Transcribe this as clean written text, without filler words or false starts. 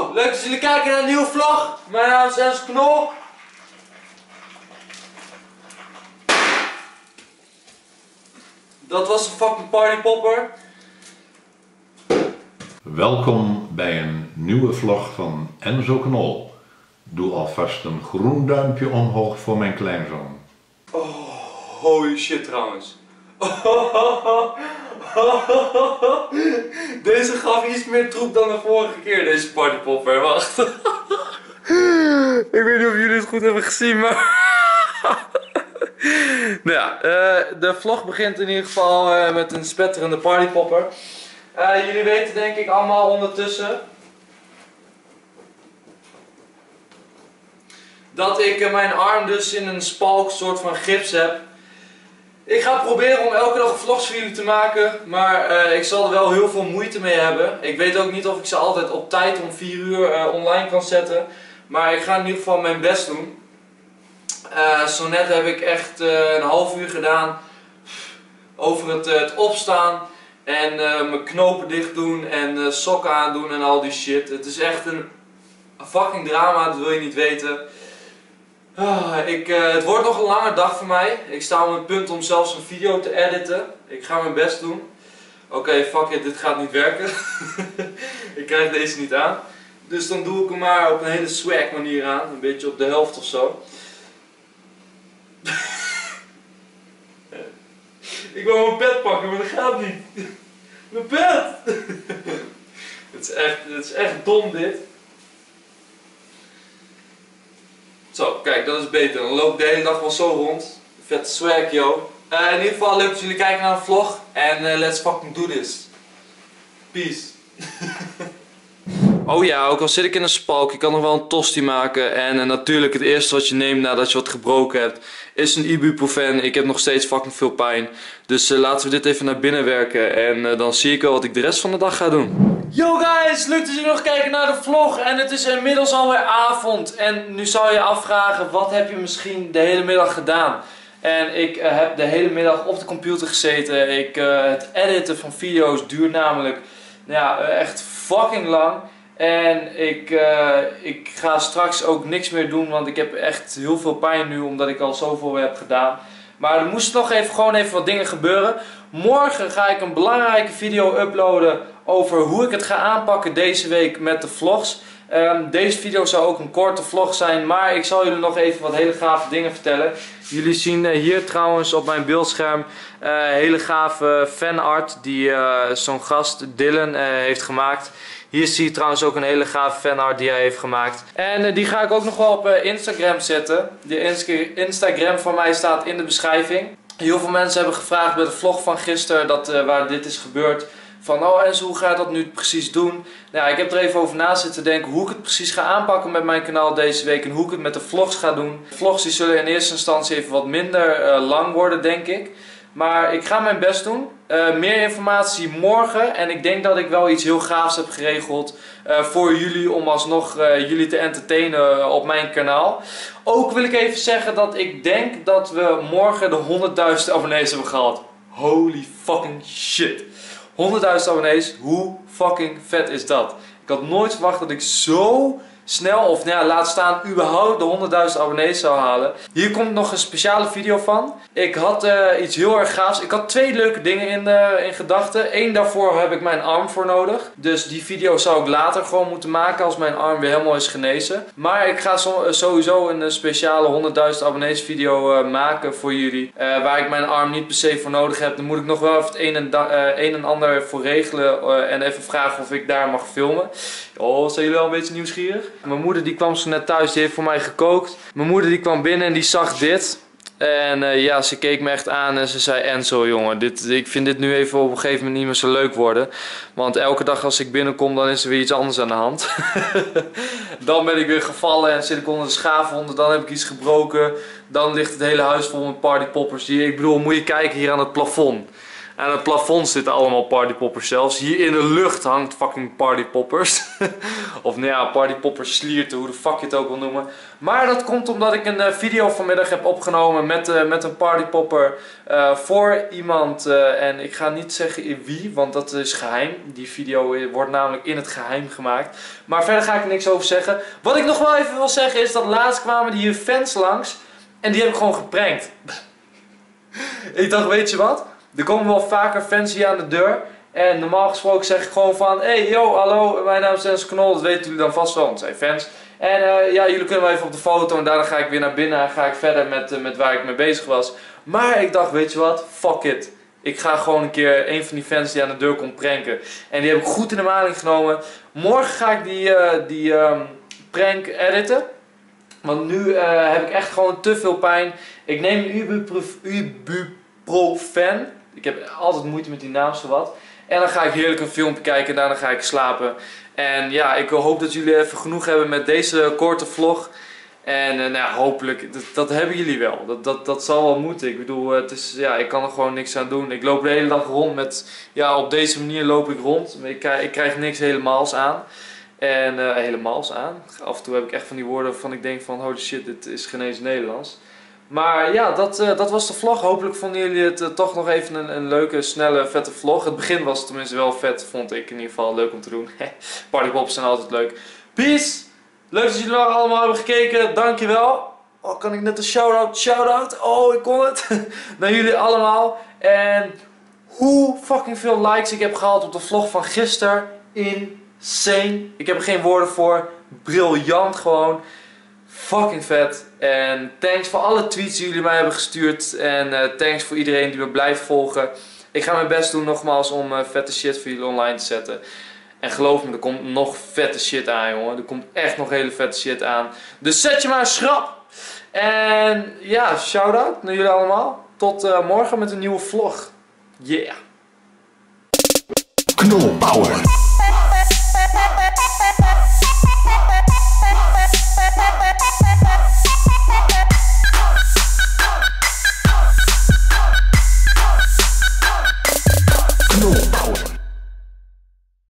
Yo, leuk dat jullie kijken naar een nieuwe vlog. Mijn naam is Enzo Knol. Dat was een fucking partypopper. Welkom bij een nieuwe vlog van Enzo Knol. Doe alvast een groen duimpje omhoog voor mijn kleinzoon. Oh, holy shit trouwens. Deze gaf iets meer troep dan de vorige keer, deze partypopper. Wacht. Ik weet niet of jullie het goed hebben gezien, maar... Nou ja, de vlog begint in ieder geval met een spetterende partypopper. Jullie weten denk ik allemaal ondertussen dat ik mijn arm dus in een spalk soort van gips heb. Ik ga proberen om elke dag vlogs voor jullie te maken, maar ik zal er wel heel veel moeite mee hebben. Ik weet ook niet of ik ze altijd op tijd om 4 uur online kan zetten, maar ik ga in ieder geval mijn best doen. Zo net heb ik echt een half uur gedaan over het opstaan en mijn knopen dicht doen en sokken aandoen en al die shit. Het is echt een fucking drama, dat wil je niet weten. Het wordt nog een lange dag voor mij. Ik sta op het punt om zelfs een video te editen. Ik ga mijn best doen. Oké, fuck it, dit gaat niet werken. Ik krijg deze niet aan. Dus dan doe ik hem maar op een hele swag manier aan. Een beetje op de helft of zo. Ik wil mijn pet pakken, maar dat gaat niet. Mijn pet! Het is echt dom dit. Zo, kijk, dat is beter. Dan loop ik de hele dag wel zo rond. Vette swag, yo. In ieder geval leuk dat jullie kijken naar een vlog. En let's fucking do this. Peace. Oh ja, ook al zit ik in een spalk, ik kan nog wel een tosti maken. En natuurlijk het eerste wat je neemt nadat je wat gebroken hebt, is een ibuprofen. Ik heb nog steeds fucking veel pijn. Dus laten we dit even naar binnen werken. En dan zie ik wel wat ik de rest van de dag ga doen. Yo guys, leuk dat jullie nog kijken naar de vlog. En het is inmiddels alweer avond. En nu zou je afvragen, wat heb je misschien de hele middag gedaan? En ik heb de hele middag op de computer gezeten. Het editen van video's duurt namelijk echt fucking lang. En ik ga straks ook niks meer doen, want ik heb echt heel veel pijn nu, omdat ik al zoveel heb gedaan. Maar er moesten nog gewoon even wat dingen gebeuren. Morgen ga ik een belangrijke video uploaden over hoe ik het ga aanpakken deze week met de vlogs. Deze video zou ook een korte vlog zijn, maar ik zal jullie nog even wat hele gave dingen vertellen. Jullie zien hier trouwens op mijn beeldscherm hele gave fanart die zo'n gast Dylan heeft gemaakt. Hier zie je trouwens ook een hele gave fanart die hij heeft gemaakt. En die ga ik ook nog wel op Instagram zetten. De Instagram van mij staat in de beschrijving. Heel veel mensen hebben gevraagd bij de vlog van gisteren waar dit is gebeurd. Van Enzo, hoe ga je dat nu precies doen? Nou, ik heb er even over na zitten denken hoe ik het precies ga aanpakken met mijn kanaal deze week. En hoe ik het met de vlogs ga doen. De vlogs die zullen in eerste instantie even wat minder lang worden, denk ik. Maar ik ga mijn best doen. Meer informatie morgen. En ik denk dat ik wel iets heel gaafs heb geregeld voor jullie. Om alsnog jullie te entertainen op mijn kanaal. Ook wil ik even zeggen dat ik denk dat we morgen de 100.000 abonnees hebben gehad. Holy fucking shit. 100.000 abonnees. Hoe fucking vet is dat? Ik had nooit verwacht dat ik zo snel, of laat staan überhaupt de 100.000 abonnees zou halen. Hier komt nog een speciale video van. Ik had iets heel erg gaafs. Ik had 2 leuke dingen in gedachten. Één daarvoor heb ik mijn arm voor nodig. Dus die video zou ik later gewoon moeten maken als mijn arm weer helemaal is genezen. Maar ik ga sowieso een speciale 100.000 abonnees video maken voor jullie. Waar ik mijn arm niet per se voor nodig heb. Dan moet ik nog wel even het een en ander voor regelen. En even vragen of ik daar mag filmen. Oh, zijn jullie al een beetje nieuwsgierig? Mijn moeder die kwam zo net thuis, die heeft voor mij gekookt. Mijn moeder die kwam binnen en die zag dit. En ja, ze keek me echt aan en ze zei: Enzo jongen, ik vind dit nu even op een gegeven moment niet meer zo leuk worden. Want elke dag als ik binnenkom dan is er weer iets anders aan de hand. Dan ben ik weer gevallen en zit ik onder de schaafwonden, dan heb ik iets gebroken. Dan ligt het hele huis vol met partypoppers. Ik bedoel, moet je kijken hier aan het plafond. Aan het plafond zitten allemaal partypoppers zelfs. Hier in de lucht hangt fucking partypoppers. Of nou ja, partypoppers slierten, hoe de fuck je het ook wil noemen. Maar dat komt omdat ik een video vanmiddag heb opgenomen met een partypopper voor iemand. En ik ga niet zeggen wie, want dat is geheim. Die video wordt namelijk in het geheim gemaakt. Maar verder ga ik er niks over zeggen. Wat ik nog wel even wil zeggen is dat laatst kwamen hier fans langs. En die heb ik gewoon geprankt. Ik dacht, weet je wat? Er komen wel vaker fans hier aan de deur. En normaal gesproken zeg ik gewoon van... Hey, yo, hallo, mijn naam is Dennis Knol. Dat weten jullie dan vast wel, want het zijn fans. En ja, jullie kunnen wel even op de foto. En daarna ga ik weer naar binnen en ga ik verder met waar ik mee bezig was. Maar ik dacht, weet je wat? Fuck it. Ik ga gewoon een keer een van die fans die aan de deur komt pranken. En die heb ik goed in de maling genomen. Morgen ga ik die prank editen. Want nu heb ik echt gewoon te veel pijn. Ik neem ibuprofen. Ik heb altijd moeite met die naam zowat. En dan ga ik heerlijk een filmpje kijken en daarna ga ik slapen. En ja, ik hoop dat jullie even genoeg hebben met deze korte vlog. En nou ja, hopelijk, dat hebben jullie wel. Dat zal wel moeten. Ik bedoel, het is, ja, ik kan er gewoon niks aan doen. Ik loop de hele dag rond met, ja, op deze manier loop ik rond. Ik krijg niks helemaals aan. En helemaals aan. Af en toe heb ik echt van die woorden waarvan ik denk van, holy shit, dit is geen eens Nederlands. Maar ja, dat was de vlog. Hopelijk vonden jullie het toch nog even een leuke, snelle, vette vlog. Het begin was tenminste wel vet, vond ik in ieder geval leuk om te doen. Partypops zijn altijd leuk. Peace! Leuk dat jullie nog allemaal hebben gekeken. Dankjewel. Oh, kan ik net een shout-out? Oh, ik kon het. Naar jullie allemaal. En hoe fucking veel likes ik heb gehaald op de vlog van gisteren. Insane. Ik heb er geen woorden voor. Briljant gewoon. Fucking vet. En thanks voor alle tweets die jullie mij hebben gestuurd. En thanks voor iedereen die me blijft volgen. Ik ga mijn best doen nogmaals om vette shit voor jullie online te zetten. En geloof me, er komt nog vette shit aan, jongen. Er komt echt nog hele vette shit aan. Dus zet je maar schrap. En ja, shout-out naar jullie allemaal. Tot morgen met een nieuwe vlog. Yeah. Knol Power.